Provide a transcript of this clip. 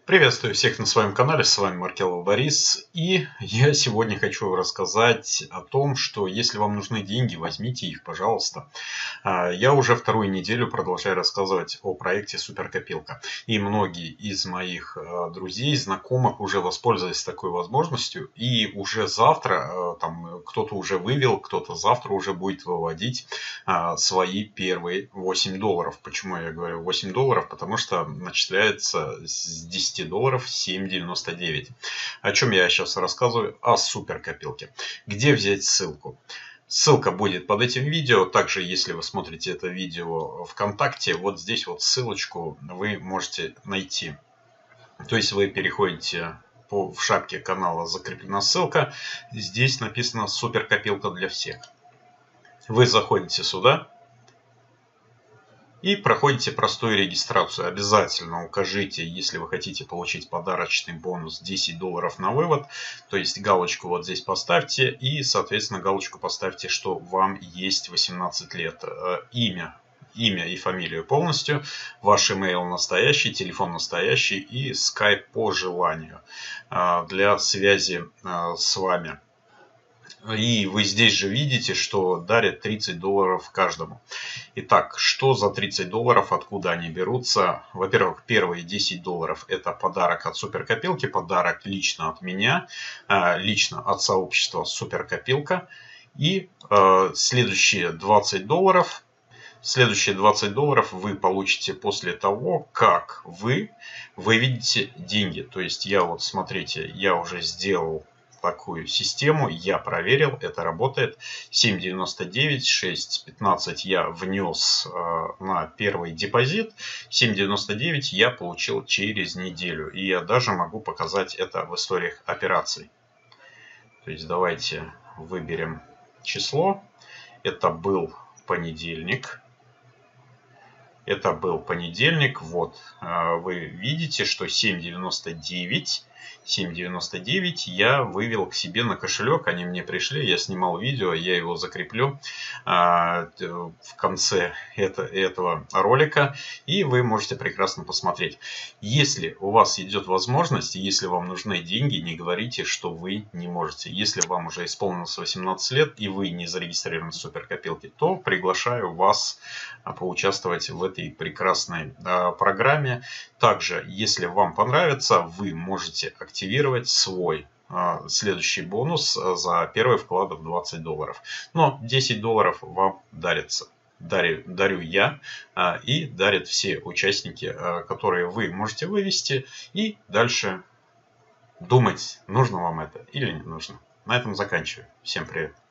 Приветствую всех на своем канале, с вами Маркелов Борис, и я сегодня хочу рассказать о том, что если вам нужны деньги, возьмите их, пожалуйста. Я уже вторую неделю продолжаю рассказывать о проекте Суперкопилка, и многие из моих друзей, знакомых уже воспользовались такой возможностью, и уже завтра там кто-то уже вывел, кто-то завтра уже будет выводить свои первые $8. Почему я говорю $8? Потому что начисляется с 10 долларов 7,99. О чем я сейчас рассказываю? О суперкопилке. Где взять ссылку? Ссылка будет под этим видео. Также, если вы смотрите это видео ВКонтакте, вот здесь вот ссылочку вы можете найти. То есть вы переходите в шапке канала «Закреплена ссылка». Здесь написано «Суперкопилка для всех». Вы заходите сюда и проходите простую регистрацию. Обязательно укажите, если вы хотите получить подарочный бонус 10 долларов на вывод. То есть галочку вот здесь поставьте и, соответственно, галочку поставьте, что вам есть 18 лет. Имя и фамилию полностью, ваш email настоящий, телефон настоящий и Skype по желанию для связи с вами. И вы здесь же видите, что дарят 30 долларов каждому. Итак, что за 30 долларов, откуда они берутся? Во-первых, первые 10 долларов это подарок от Суперкопилки, подарок лично от меня, лично от сообщества Суперкопилка. И следующие 20 долларов вы получите после того, как вы выведете деньги. То есть я вот, смотрите, я уже сделал такую систему, я проверил, это работает. 7,99, 6,15 я внес на первый депозит, 7,99 я получил через неделю. И я даже могу показать это в историях операций. То есть давайте выберем число. Это был понедельник. Вот, вы видите, что 7,99 я вывел к себе на кошелек. Они мне пришли, я снимал видео, я его закреплю в конце этого ролика. И вы можете прекрасно посмотреть. Если у вас идет возможность, если вам нужны деньги, не говорите, что вы не можете. Если вам уже исполнилось 18 лет и вы не зарегистрированы в Суперкопилке, то приглашаю вас поучаствовать в этой прекрасной программе. Также, если вам понравится, вы можете активировать свой следующий бонус за первый вклад в 20 долларов. Но 10 долларов вам дарится. Дарю я и дарят все участники, которые вы можете вывести. И дальше думать, нужно вам это или не нужно. На этом заканчиваю. Всем привет.